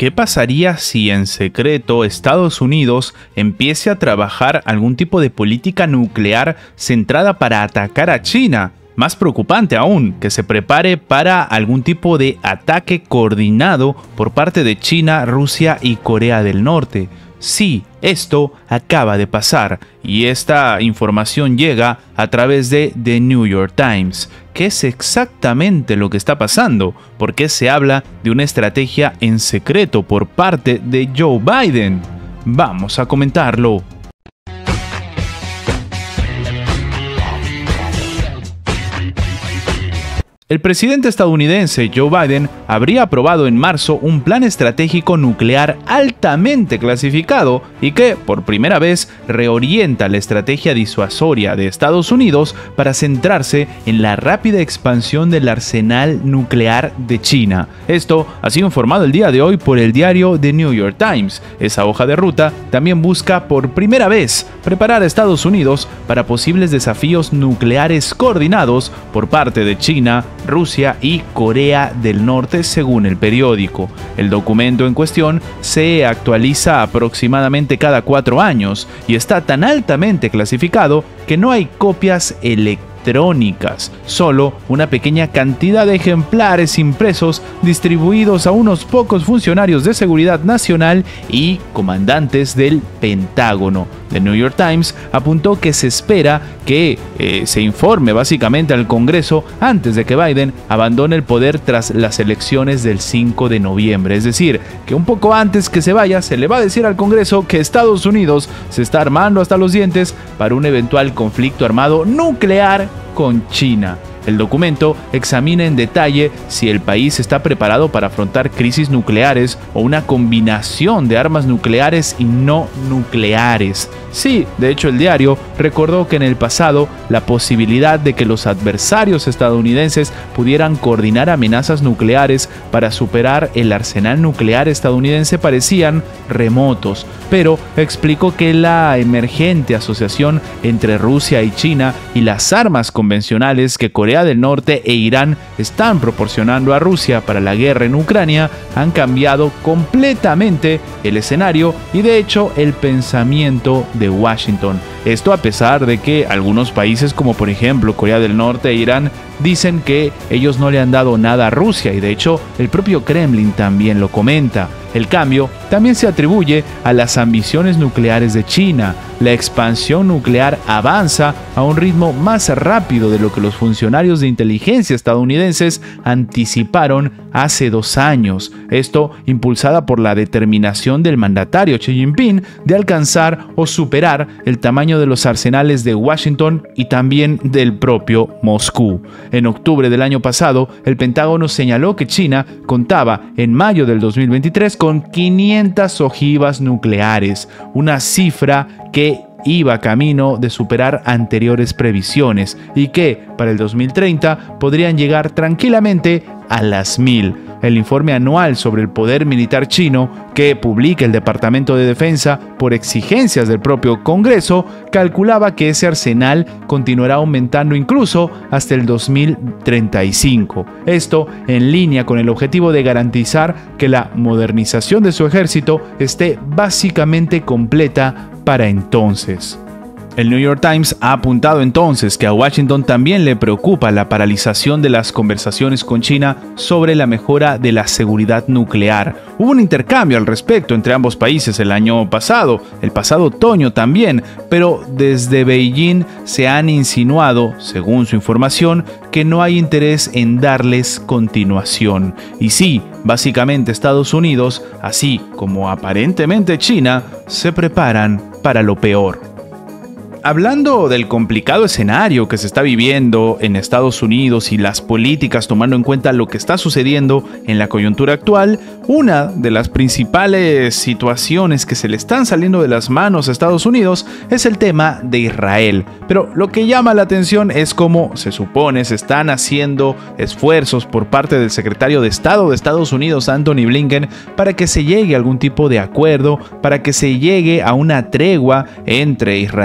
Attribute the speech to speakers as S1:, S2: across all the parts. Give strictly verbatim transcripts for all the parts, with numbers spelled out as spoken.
S1: ¿Qué pasaría si en secreto Estados Unidos empiece a trabajar algún tipo de política nuclear centrada para atacar a China? Más preocupante aún, que se prepare para algún tipo de ataque coordinado por parte de China, Rusia y Corea del Norte. Sí, esto acaba de pasar y esta información llega a través de The New York Times. ¿Qué es exactamente lo que está pasando? ¿Por qué se habla de una estrategia en secreto por parte de Joe Biden? Vamos a comentarlo. El presidente estadounidense Joe Biden habría aprobado en marzo un plan estratégico nuclear altamente clasificado y que, por primera vez, reorienta la estrategia disuasoria de Estados Unidos para centrarse en la rápida expansión del arsenal nuclear de China. Esto ha sido informado el día de hoy por el diario The New York Times. Esa hoja de ruta también busca por primera vez preparar a Estados Unidos para posibles desafíos nucleares coordinados por parte de China, Rusia y Corea del Norte, según el periódico. El documento en cuestión se actualiza aproximadamente cada cuatro años y está tan altamente clasificado que no hay copias electrónicas, solo una pequeña cantidad de ejemplares impresos distribuidos a unos pocos funcionarios de seguridad nacional y comandantes del Pentágono. The New York Times apuntó que se espera que eh, se informe básicamente al Congreso antes de que Biden abandone el poder tras las elecciones del cinco de noviembre. Es decir, que un poco antes que se vaya se le va a decir al Congreso que Estados Unidos se está armando hasta los dientes para un eventual conflicto armado nuclear con China. El documento examina en detalle si el país está preparado para afrontar crisis nucleares o una combinación de armas nucleares y no nucleares. Sí, de hecho el diario recordó que en el pasado la posibilidad de que los adversarios estadounidenses pudieran coordinar amenazas nucleares para superar el arsenal nuclear estadounidense parecían remotos, pero explicó que la emergente asociación entre Rusia y China y las armas convencionales que Corea del Norte e Irán están proporcionando a Rusia para la guerra en Ucrania han cambiado completamente el escenario y de hecho el pensamiento de Washington. Esto a pesar de que algunos países como por ejemplo Corea del Norte e Irán dicen que ellos no le han dado nada a Rusia y de hecho el propio Kremlin también lo comenta. El cambio también se atribuye a las ambiciones nucleares de China. La expansión nuclear avanza a un ritmo más rápido de lo que los funcionarios de inteligencia estadounidenses anticiparon hace dos años. Esto impulsada por la determinación del mandatario Xi Jinping de alcanzar o superar el tamaño de los arsenales de Washington y también del propio Moscú. En octubre del año pasado, el Pentágono señaló que China contaba en mayo del dos mil veintitrés con quinientas ojivas nucleares, una cifra que iba camino de superar anteriores previsiones y que para el dos mil treinta podrían llegar tranquilamente a las mil. El informe anual sobre el poder militar chino que publica el Departamento de Defensa por exigencias del propio Congreso calculaba que ese arsenal continuará aumentando incluso hasta el dos mil treinta y cinco. Esto en línea con el objetivo de garantizar que la modernización de su ejército esté básicamente completa para entonces. El New York Times ha apuntado entonces que a Washington también le preocupa la paralización de las conversaciones con China sobre la mejora de la seguridad nuclear. Hubo un intercambio al respecto entre ambos países el año pasado, el pasado otoño también, pero desde Beijing se han insinuado, según su información, que no hay interés en darles continuación. Y sí, básicamente Estados Unidos, así como aparentemente China, se preparan para lo peor. Hablando del complicado escenario que se está viviendo en Estados Unidos y las políticas tomando en cuenta lo que está sucediendo en la coyuntura actual, una de las principales situaciones que se le están saliendo de las manos a Estados Unidos es el tema de Israel. Pero lo que llama la atención es cómo se supone se están haciendo esfuerzos por parte del secretario de Estado de Estados Unidos, Antony Blinken, para que se llegue a algún tipo de acuerdo, para que se llegue a una tregua entre Israel y Hamás.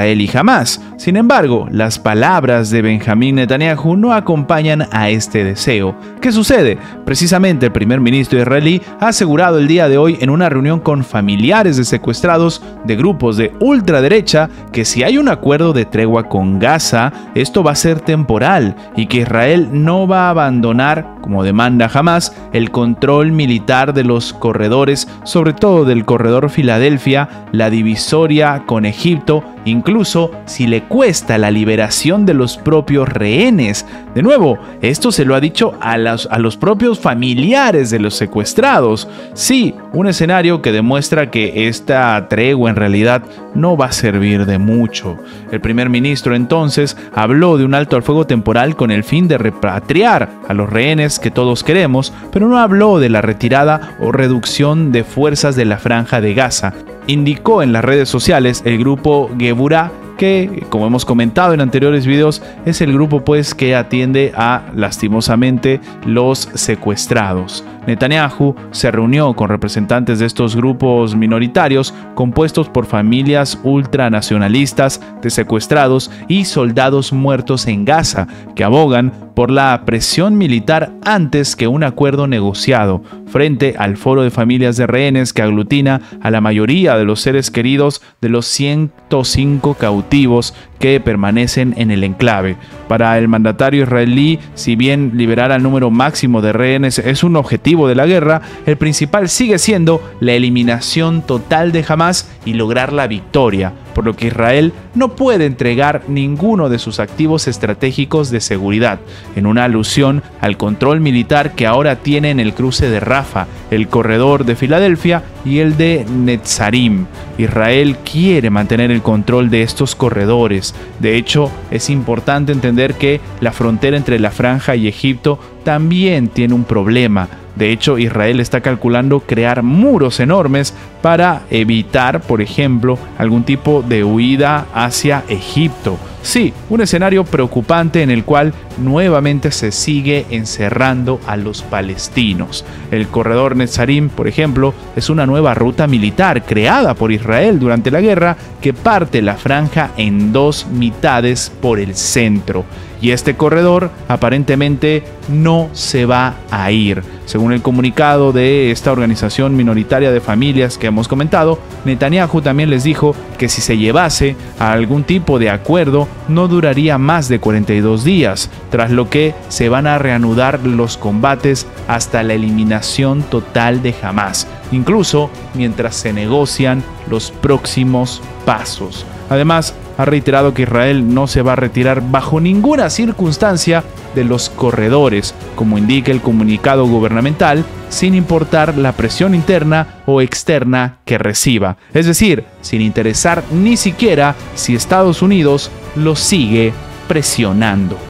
S1: Hamás. Sin embargo, las palabras de Benjamín Netanyahu no acompañan a este deseo. ¿Qué sucede? Precisamente el primer ministro israelí ha asegurado el día de hoy en una reunión con familiares de secuestrados de grupos de ultraderecha que si hay un acuerdo de tregua con Gaza, esto va a ser temporal y que Israel no va a abandonar, como demanda Hamás, el control militar de los corredores, sobre todo del corredor Filadelfia, la divisoria con Egipto, incluso si le cuesta la liberación de los propios rehenes. De nuevo, esto se lo ha dicho a los, a los propios familiares de los secuestrados. Sí, un escenario que demuestra que esta tregua en realidad no va a servir de mucho. El primer ministro entonces habló de un alto al fuego temporal con el fin de repatriar a los rehenes que todos queremos, pero no habló de la retirada o reducción de fuerzas de la franja de Gaza. Indicó en las redes sociales el grupo Geburah, que, como hemos comentado en anteriores videos, es el grupo pues que atiende a, lastimosamente, los secuestrados. Netanyahu se reunió con representantes de estos grupos minoritarios compuestos por familias ultranacionalistas de secuestrados y soldados muertos en Gaza, que abogan por la presión militar antes que un acuerdo negociado, frente al foro de familias de rehenes que aglutina a la mayoría de los seres queridos de los ciento cinco cautivos que permanecen en el enclave. Para el mandatario israelí, si bien liberar al número máximo de rehenes es un objetivo de la guerra, el principal sigue siendo la eliminación total de Hamás y lograr la victoria, por lo que Israel no puede entregar ninguno de sus activos estratégicos de seguridad, en una alusión al control militar que ahora tiene en el cruce de Rafah, el corredor de Filadelfia y el de Netzarim. Israel quiere mantener el control de estos corredores. De hecho, es importante entender que la frontera entre la Franja y Egipto también tiene un problema. De hecho, Israel está calculando crear muros enormes para evitar, por ejemplo, algún tipo de huida hacia Egipto. Sí, un escenario preocupante en el cual nuevamente se sigue encerrando a los palestinos. El corredor Netzarim, por ejemplo, es una nueva ruta militar creada por Israel durante la guerra que parte la franja en dos mitades por el centro. Y este corredor aparentemente no se va a ir. Según el comunicado de esta organización minoritaria de familias que hemos comentado, Netanyahu también les dijo que si se llevase a algún tipo de acuerdo no duraría más de cuarenta y dos días, tras lo que se van a reanudar los combates hasta la eliminación total de Hamás, incluso mientras se negocian los próximos pasos. Además, ha reiterado que Israel no se va a retirar bajo ninguna circunstancia de los corredores, como indica el comunicado gubernamental, sin importar la presión interna o externa que reciba. Es decir, sin interesar ni siquiera si Estados Unidos lo sigue presionando.